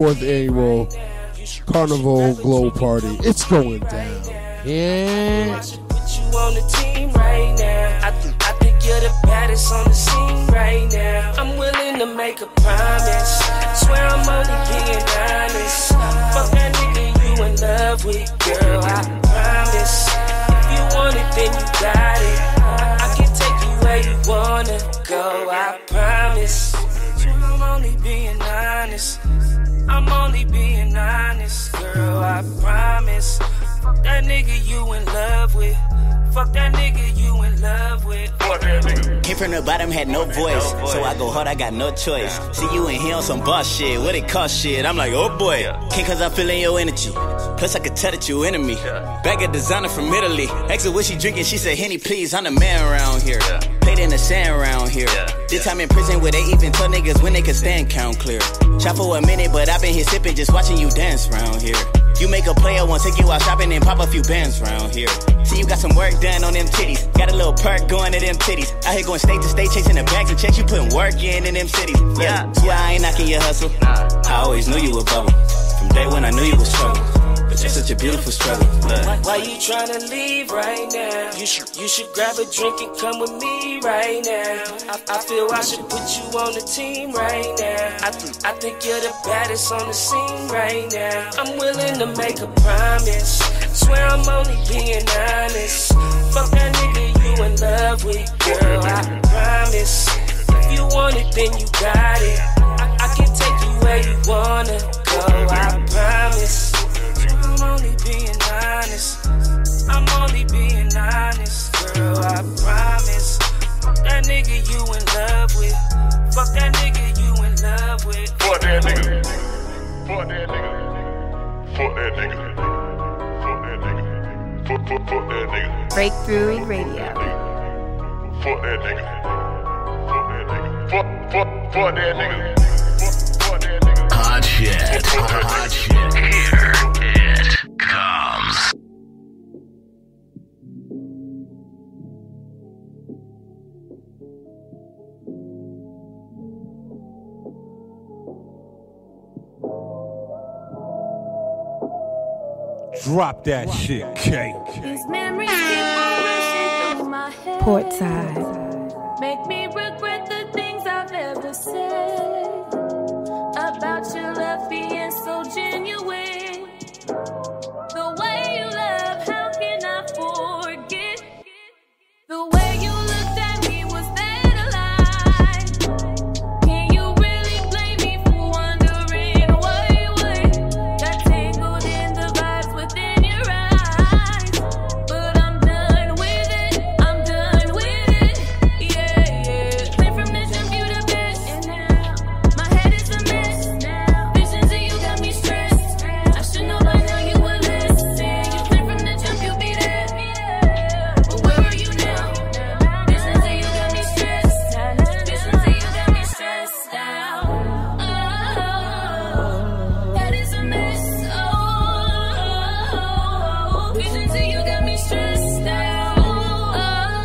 4th annual Carnival Glow Party. It's going down. Yeah. I should put you on the team right now. I think you're the baddest on the scene right now. I'm willing to make a promise. Swear I'm only being honest. Fuck that nigga you in love with, girl. I promise. If you want it, then you got it. I can take you where you wanna go. I promise. I'm only being honest. I'm only being honest, girl. I promise. Fuck that nigga you in love with. Fuck that nigga you in love with. Came from the bottom, had no voice. So I go hard, I got no choice. See you in here on some boss shit. What it cost shit? I'm like, oh boy. Can't cause I'm feeling your energy. Plus I could tell that you into me. Bag of designer from Italy. Asked her what she drinking, she said, Henny please, I'm the man around here. Played in the sand around here. This time in prison where they even tell niggas when they can stand count clear. Shot for a minute, but I've been here sipping, just watching you dance round here. You make a player, want to take you out shopping and pop a few bands round here. See you got some work done on them titties. Got a little perk going to them titties. Out here going state to state, chasing the bags and checks. You putting work in them cities. Yeah, swear I ain't knocking your hustle. I always knew you were bubble. From day when I knew you was trouble. But you're such a beautiful struggle. Why you tryna leave right now? You should grab a drink and come with me right now. I feel I should put you on the team right now. I think you're the baddest on the scene right now. I'm willing to make a promise. Swear I'm only being honest. Fuck that nigga you in love with, girl. I promise. If you want it, then you got it. I can take you where you wanna go. I promise. I'm only being honest. I'm only being honest, girl. I promise. Fuck that nigga you in love with. Fuck that nigga you in love with. Fuck that nigga. Fuck that nigga. Fuck that nigga. Fuck that nigga. Fuck that nigga. Breakthrough Radio. Fuck that nigga. Fuck that nigga. Fuck that nigga. Fuck that nigga. Hot shit. Hot shit. Here it comes. Drop that shit, K. These memories keep on rushing through my head. Portside. Make me regret the things I've ever said about your love being so genuine. The way you love, how can I forget? The way you looked at me, was that a lie? Can you really blame me for wondering why you got tangled in the vibes within your eyes? But I'm done with it, I'm done with it, yeah, yeah. Went from this and to best, and now my head is a mess. Visions of you got me stressed. I should know by now you would listen. You went from the jump, you be there, but where are you now? Visions of you got me stressed. Visions of you got me stressed out. Oh, that is a mess. Oh, visions of you got me stressed out. Oh,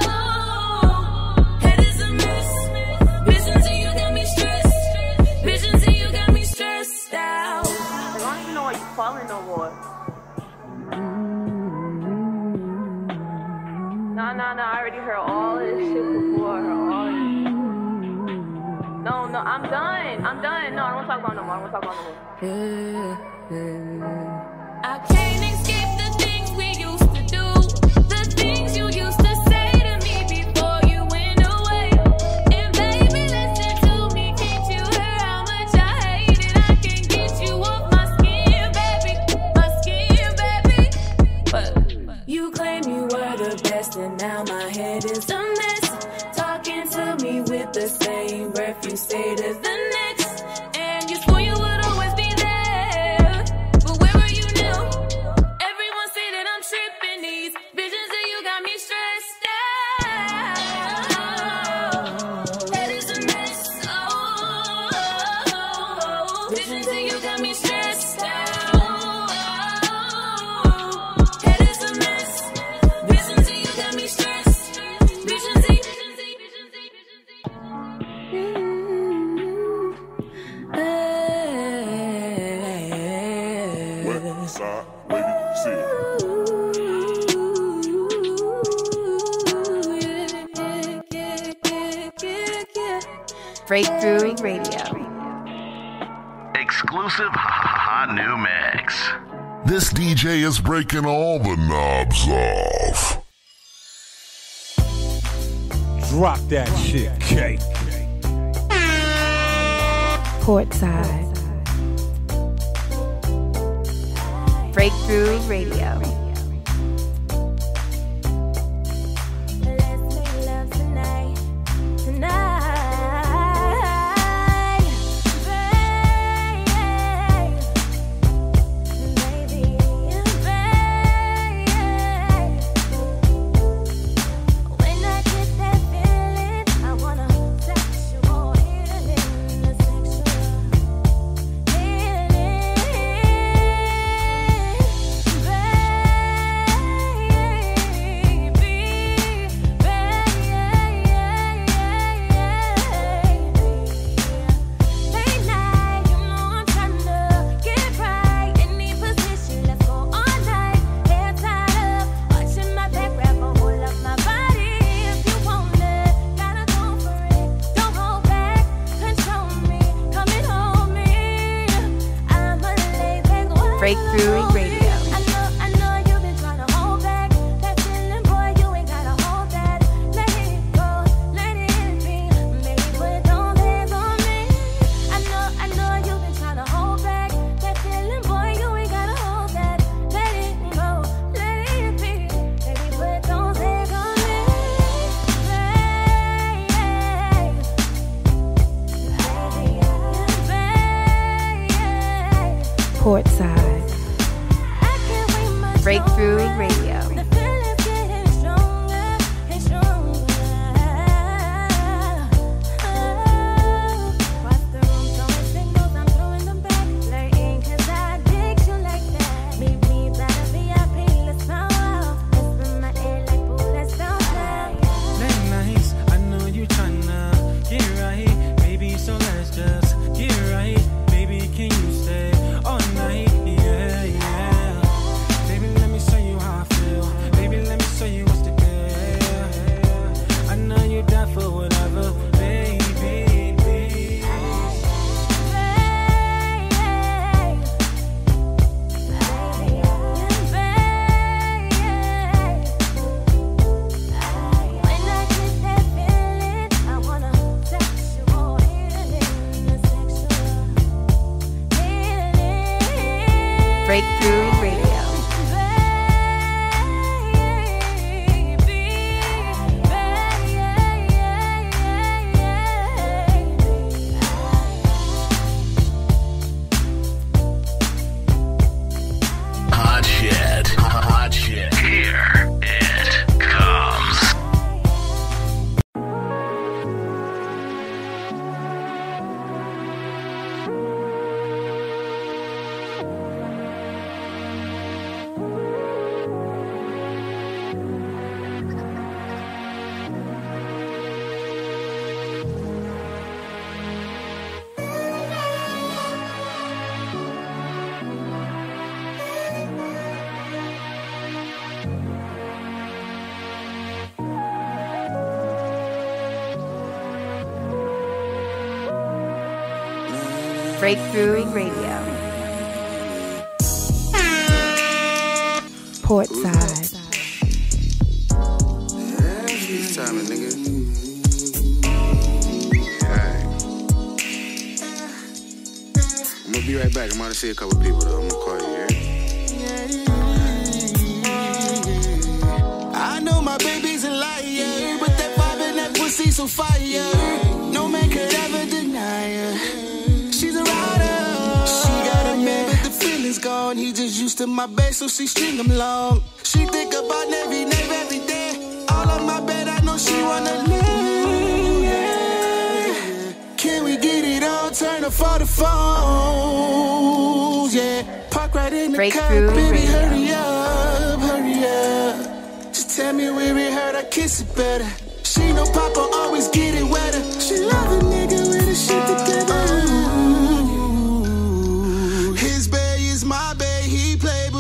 that is a mess. Visions of you got me stressed. Visions of you got me stressed out. I don't even know why you calling no more. Nah, I already heard all this shit before. No, I'm done. No, I don't want to talk about no more. I can't escape the things we used to do, the things you used to say to me before you went away. And baby, listen to me, can't you hear how much I hate it? I can't get you off my skin, baby, But you claim you were the best, and now my head is a mess. Talking to me with the same breath you say to the next, and you swore you would always be there. But where are you now? Southside, baby, see it. Breakthrough Radio. Exclusive hot new mix. This DJ is breaking all the knobs off. Drop that shit, Kate. Portside. Breakthrough Radio. Breakthrough Radio. I know you've been trying to hold back that feeling, boy. You ain't gotta hold that. Let it go, let it be. Maybe put those hands on me. I know you've been trying to hold back that feeling, boy. You ain't gotta hold that. Let it go, let it be. Maybe put those hands on me. Portside. Breakthrough Radio. The feeling's getting stronger and stronger. Across the room, throwing signals, I'm throwing them back. Flirting 'cause I dig you like that. Meet me by the VIP, let's bow out. Let's spin my head like boo, let's bounce out. Late nights, I know you tryna get right, baby. So let's just get right, baby. Can you stay all night? Yeah, yeah. Baby, let me show you how I feel. Baby, let me show you what's the deal. I know you down for whatever, baby. When I get that feeling, I wanna sexual healing, sexual healing. Breakthrough Radio. Hot shit. Hot shit. Here it comes. Breakthrough Radio. Portside. This time, nigga. Alright. I'm gonna be right back. I'm gonna see a couple people though. I'm gonna call you, I know my baby's a liar, but that vibe and that pussy's on fire. No man could ever deny her. She's a rider. She got a man, but the feeling's gone. He just used to my bed, so she string him long. She think about Navy every day. All on my bed, I know she wanna live. Yeah. Can we get it on? Turn off all the phones. Yeah. Park right in the Breakthrough car, baby. Radio. Hurry up, hurry up. Just tell me where it hurt, I kiss it better. She know Papa always get it wetter. She love a nigga with the shit together. His bae is my bae, he play, but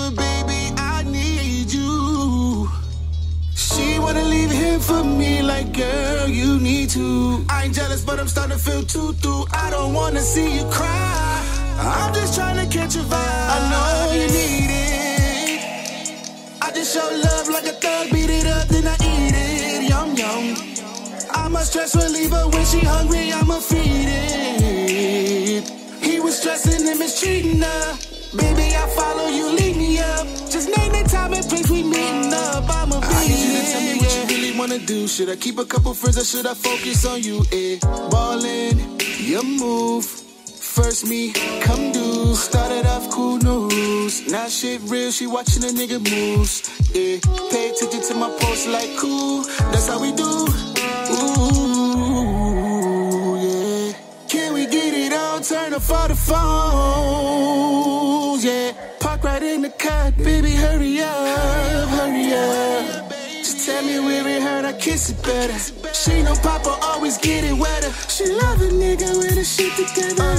for me like, girl, you need to. I ain't jealous, but I'm starting to feel too through. I don't wanna see you cry. I'm just trying to catch a vibe. I know you need it. I just show love like a thug, beat it up, then I eat it. Yum, yum. I'm a stress reliever when she hungry, I'ma feed it. He was stressing and mistreating her. Baby, I follow you, lead me up. Just name the time and place we meeting up. I'ma be I need you to tell me what you really wanna do. Should I keep a couple friends or should I focus on you? Ballin', your move. First me, come do. Started off cool, no rules. Now shit real, she watching a nigga moves. Pay attention to my posts like cool. That's how we do. Ooh, yeah. Can we get it on? Turn off all the phones, yeah. Park right in the cut, baby, hurry up, hurry up. Just tell me where it hurt, I kiss it better. She know Papa always get it wetter. She love a nigga with the shit together.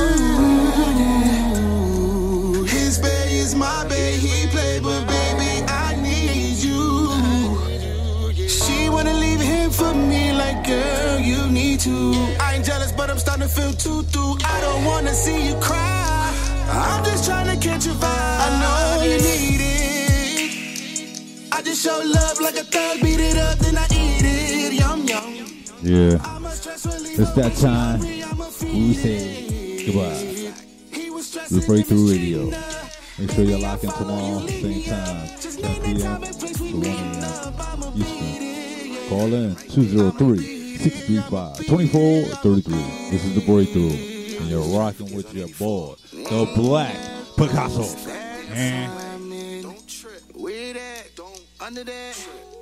Ooh, his bae is my bae, he play, but baby, I need you. She wanna leave him for me like, girl, you need to. I ain't jealous, but I'm starting to feel too through. I don't wanna see you cry. I'm just trying to catch a vibe. I know you need it. I just show love like a thug, beat it up, then I eat it. Yum, yum. Yeah. It's that time when we say goodbye. The Breakthrough Radio. Make sure you're locked in tomorrow, same time, 10 p.m. to 1 a.m. Eastern. Call in 203-635-2433. This is The Breakthrough, and you're rocking with your boy, the Black Picasso. Don't trip with that, don't under that.